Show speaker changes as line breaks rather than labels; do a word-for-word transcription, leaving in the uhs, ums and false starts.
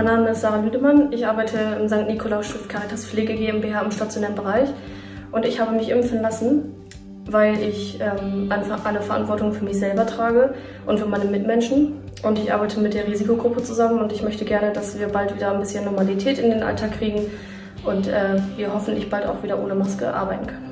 Name ist Sarah Lüdemann. Ich arbeite im Sankt Nikolaus Stift Caritas Pflege GmbH im stationären Bereich und ich habe mich impfen lassen, weil ich ähm, eine Verantwortung für mich selber trage und für meine Mitmenschen. Und ich arbeite mit der Risikogruppe zusammen und ich möchte gerne, dass wir bald wieder ein bisschen Normalität in den Alltag kriegen und äh, wir hoffentlich bald auch wieder ohne Maske arbeiten können.